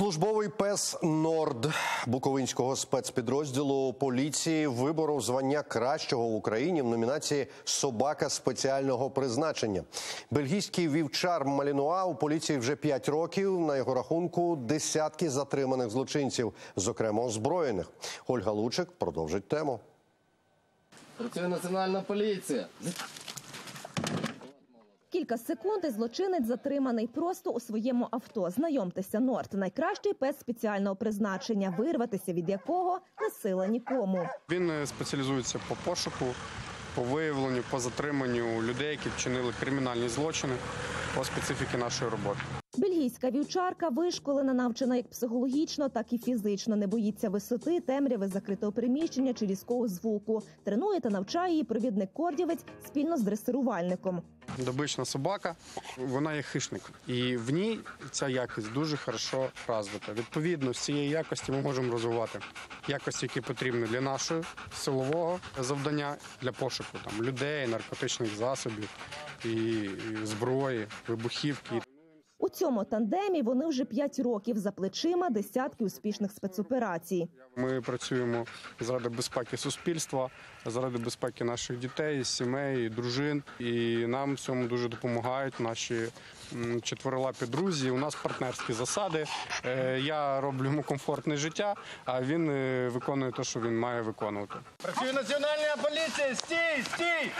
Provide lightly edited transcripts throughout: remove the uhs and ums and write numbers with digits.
Службовий пес «Норд» Буковинського спецпідрозділу поліції виборов звання кращого в Україні в номінації «Собака спеціального призначення». Бельгійський вівчар Малінуа у поліції вже 5 років. На його рахунку десятки затриманих злочинців, зокрема озброєних. Ольга Лучик продовжить тему. Працює Національна поліція. Кілька секунд і злочинець затриманий просто у своєму авто. Знайомтеся, «Норд» – найкращий пес спеціального призначення, вирватися від якого не сила нікому. Він спеціалізується по пошуку, по виявленню, по затриманню людей, які вчинили кримінальні злочини, по специфіки нашої роботи. Бельгійська вівчарка вишколена, навчена як психологічно, так і фізично. Не боїться висоти, темряви, закритого приміщення чи різкого звуку. Тренує та навчає її провідник-кордівець спільно з дресирувальником. Добична собака, вона є хищник. І в ній ця якість дуже хорошо розвита. Відповідно, з цієї якості ми можемо розвивати якості, які потрібні для нашого силового завдання, для пошуку людей, наркотичних засобів, і зброї, вибухівки. У цьому тандемі вони вже 5 років, за плечима десятки успішних спецоперацій. Ми працюємо заради безпеки суспільства, заради безпеки наших дітей, сімей, дружин. І нам в цьому дуже допомагають наші чотирилапі друзі. У нас партнерські засади. Я роблю йому комфортне життя, а він виконує те, що він має виконувати. Працює Національна поліція! Стій! Стій!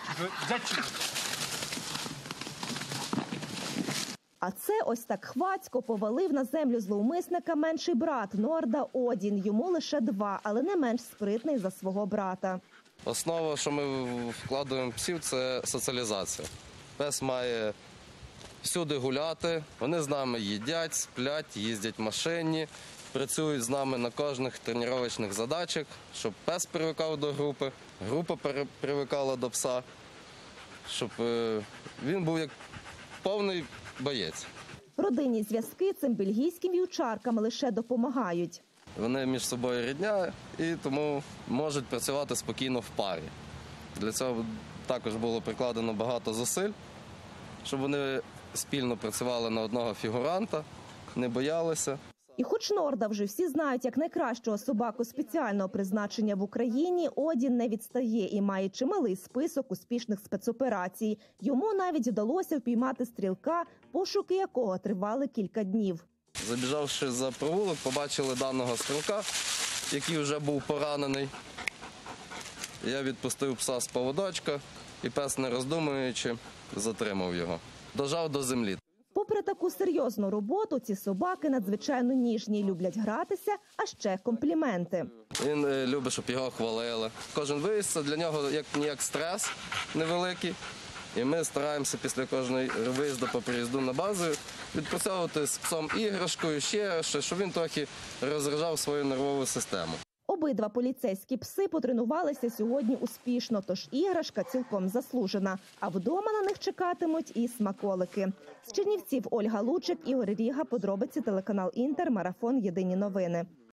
А це ось так хвацько повалив на землю зловмисника менший брат «Норда» Одін. Йому лише 2, але не менш спритний за свого брата. Основа, що ми вкладаємо в псів, це соціалізація. Пес має всюди гуляти, вони з нами їдять, сплять, їздять в машині, працюють з нами на кожних тренувальних задачах, щоб пес привикав до групи, група привикала до пса, щоб він був як повний боєць. Родинні зв'язки цим бельгійським вівчаркам лише допомагають. Вони між собою рідня і тому можуть працювати спокійно в парі. Для цього також було прикладено багато зусиль, щоб вони спільно працювали на одного фігуранта, не боялися. І хоч «Норда» вже всі знають як найкращого собаку спеціального призначення в Україні, Одін не відстає і має чималий список успішних спецоперацій. Йому навіть вдалося впіймати стрілка, пошуки якого тривали кілька днів. Забіжавши за провулок, побачили даного стрілка, який вже був поранений. Я відпустив пса з поводочка і пес, не роздумуючи, затримав його. Дожав до землі. Попри таку серйозну роботу, ці собаки надзвичайно ніжні, люблять гратися, а ще компліменти. Він любить, щоб його хвалили. Кожен виїзд – це для нього як стрес невеликий. І ми стараємося після кожного виїзду по приїзду на базу відпрацьовувати з псом іграшкою, ще щось, щоб він трохи розряджав свою нервову систему. Обидва поліцейські пси потренувалися сьогодні успішно, тож іграшка цілком заслужена. А вдома на них чекатимуть і смаколики. З Чернівців Ольга Лучик, Ігор Ріга, подробиці телеканал «Інтер», марафон «Єдині новини».